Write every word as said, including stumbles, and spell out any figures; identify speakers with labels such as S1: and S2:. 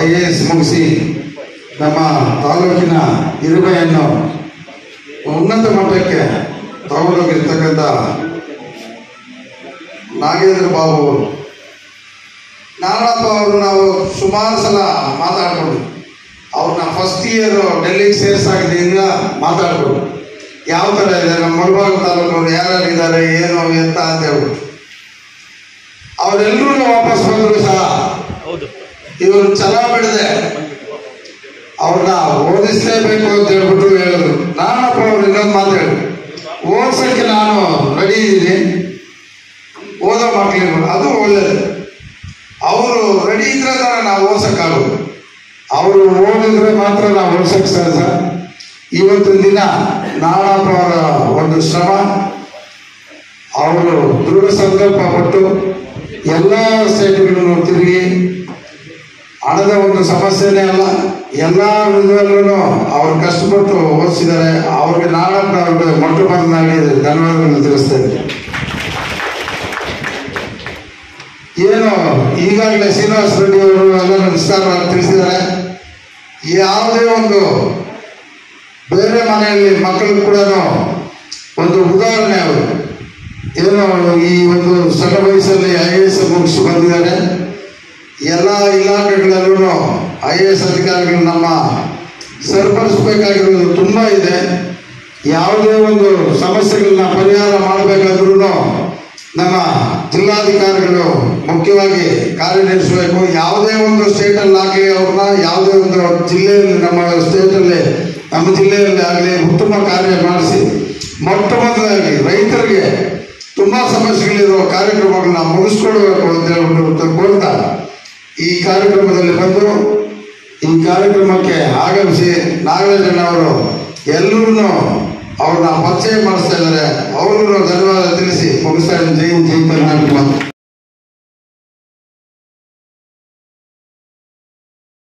S1: I A S ಮುಗಿಸಿ ನಮ್ಮ ತಾಲೂಕಿನ ಇರುವೆಯನ್ನು ಉನ್ನತ ಮಟ್ಟಕ್ಕೆ ತಗೊಂಡೋಗಿರ್ತಕ್ಕಂಥ ನಾಗೇಂದ್ರ ಬಾಬು ಅವರು. ನಾರಾಯಣಪ್ಪ ಅವರು ನಾವು ಸುಮಾರು ಸಲ ಮಾತಾಡ್ಕೊಂಡು ಅವ್ರನ್ನ ಫಸ್ಟ್ ಇಯರ್ ಡೆಲ್ಲಿಗೆ ಸೇರಿಸಾಗಿದ್ದರಿಂದ ಮಾತಾಡ್ಕೊಂಡು ಯಾವ ಥರ ಇದೆ ನಮ್ಮ ಮುಳಬಾಗಿಲು ತಾಲೂಕವ್ರು ಯಾರ್ಯಾರು ಇದ್ದಾರೆ ಏನು ಎಂತ ಅಂತ ಹೇಳ್ಬಿಟ್ಟು ಅವರೆಲ್ಲರೂ ವಾಪಸ್ ಬಂದರು ಸಹ ಇವರು ಛಲ ಬಿಡದೆ ಅವ್ರನ್ನ ಓದಿಸ್ಲೇಬೇಕು ಅಂತ ಹೇಳ್ಬಿಟ್ಟು ಹೇಳಿದ್ರು. ನಾನಪ್ಪ ಅವ್ರು ಇನ್ನೊಂದು ಮಾತು ಹೇಳಿದ್ರು, ಓದ್ಸೋಕ್ಕೆ ನಾನು ರೆಡಿ ಇದ್ದೀನಿ, ಓದೋ ಮಕ್ಕಳಿಗೆ ಅದು ಒಳ್ಳೇದು. ಅವರು ರೆಡಿ ಇದ್ರೆ ತಾನೆ ನಾವು ಓದ್ಸೋಕ್ಕಾಗೋದು. ಅವರು ಓದಿದ್ರೆ ಮಾತ್ರ ನಾವು ಓದ್ಸೋಕ್ಕೆ ಸರ್ ಸರ್ ಇವತ್ತಿನ ದಿನ ನಾನಪ್ಪ ಅವರ ಒಂದು ಶ್ರಮ, ಅವರು ದೃಢ ಸಂಕಲ್ಪ ಪಟ್ಟು ಎಲ್ಲ ಸ್ಟೇಟ್ಗಳನ್ನು ತಿರುಗಿ ಹಣದ ಒಂದು ಸಮಸ್ಯೆನೇ ಅಲ್ಲ, ಎಲ್ಲ ವಿಧದಲ್ಲೂ ಅವರು ಕಷ್ಟಪಟ್ಟು ಓದಿಸಿದ್ದಾರೆ. ಅವ್ರಿಗೆ ನಾನಪ್ಪ ಅವ್ರಿಗೆ ಮೊಟ್ಟ ಮೊದಲಾಗಿ ಧನ್ಯವಾದಗಳನ್ನು ತಿಳಿಸ್ತೇನೆ. ಏನು ಈಗಾಗಲೇ ಶ್ರೀನಿವಾಸ ರೆಡ್ಡಿ ಅವರು ಎಲ್ಲ ವಿಸ್ತಾರವಾಗಿ ತಿಳಿಸಿದ್ದಾರೆ. ಯಾವುದೇ ಒಂದು ಬೇರೆ ಮನೆಯಲ್ಲಿ ಮಕ್ಕಳು ಕೂಡ ಒಂದು ಉದಾಹರಣೆ ಅವರು ಏನು ಈ ಒಂದು ಸಣ್ಣ ವಯಸ್ಸಲ್ಲಿ ಐ ಎ ಎಸ್ ಮುಗಿಸಿ ಬಂದಿದ್ದಾರೆ. ಎಲ್ಲ ಇಲಾಖೆಗಳಲ್ಲೂ ಐ ಎ ಎಸ್ ಅಧಿಕಾರಿಗಳು ನಮ್ಮ ಸರಿಪಡಿಸಬೇಕಾಗಿರೋದು ತುಂಬ ಇದೆ. ಯಾವುದೇ ಒಂದು ಸಮಸ್ಯೆಗಳನ್ನ ಪರಿಹಾರ ಮಾಡಬೇಕಾದ್ರೂ ನಮ್ಮ ಜಿಲ್ಲಾಧಿಕಾರಿಗಳು ಮುಖ್ಯವಾಗಿ ಕಾರ್ಯನಿರ್ವಹಿಸಬೇಕು. ಯಾವುದೇ ಒಂದು ಸ್ಟೇಟಲ್ಲಿ ಆಗಲಿ ಅವ್ರನ್ನ ಯಾವುದೇ ಒಂದು ಜಿಲ್ಲೆಯಲ್ಲಿ ನಮ್ಮ ಸ್ಟೇಟಲ್ಲಿ ನಮ್ಮ ಜಿಲ್ಲೆಯಲ್ಲಿ ಆಗಲಿ ಉತ್ತಮ ಕಾರ್ಯ ಮಾಡಿಸಿ ಮೊಟ್ಟ ಮೊದಲಾಗಿ ರೈತರಿಗೆ ತುಂಬ ಸಮಸ್ಯೆಗಳಿರುವ ಕಾರ್ಯಕ್ರಮಗಳನ್ನ ಮುಗಿಸ್ಕೊಡ್ಬೇಕು ಅಂತ ಹೇಳ್ಬಿಟ್ಟು ಕೋರ್ತಾ ಈ ಕಾರ್ಯಕ್ರಮದಲ್ಲಿ ಬಂದು ಈ ಕಾರ್ಯಕ್ರಮಕ್ಕೆ ಆಗಮಿಸಿ ನಾಗರಾಜಣ್ಣವರು ಎಲ್ಲರೂ ಅವ್ರನ್ನ ಪರಿಚಯ ಮಾಡಿಸ್ತಾ ಇದ್ದಾರೆ. ಅವ್ರಿಗೂ ಧನ್ಯವಾದ ತಿಳಿಸಿ ಮುಗಿಸ್ತಾ ಇದ್ದೀನಿ. ಜೈ ಜೈ ಕರ್ನಾಟಕ.